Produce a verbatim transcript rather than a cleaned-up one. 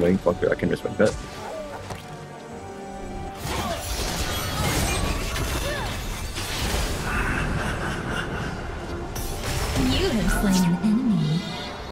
annoying. Fuck it, I can just win bet. You have slain an enemy.